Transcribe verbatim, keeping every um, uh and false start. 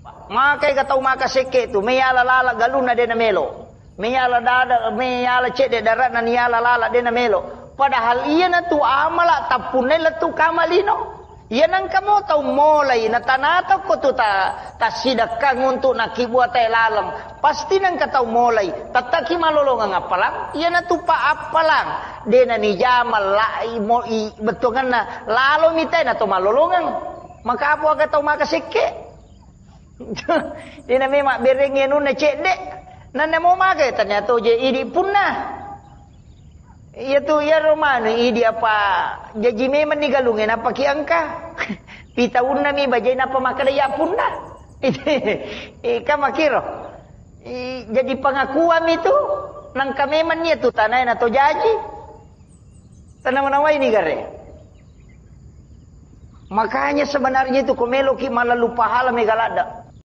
Makai katau maka seke tu meyala lala galuna de na melo. Meyala dada meyala cek de darat na niyala lala de na melo. Padahal iya na tu amala tapunay la tu kamalino. Yan ang kamo tau molay na tanataw ko to ta tasidakang untuk nakibuat ay lalang. Pasti nang katau molay tataki malolongan apalang. Yan na tu pa apalang. De na ni jamal lai mo i betungan na lalo mitay na to malolongan. Maka apa katau makasike. Di na may berengin nun na cek dek. Nanda mo makai ternyata je idi pun na. Iya tu ya romano idi apa jaji me manigalungin apa ki angka. Pita unna mi bajai napa makada ya pun na. Ika makiro. Jadi pengakuan itu nang kami mania tu tanah na to jaji. Tanah menawai ini gare. Makanya sebenarnya itu komelo ki malah lupa hal megalada.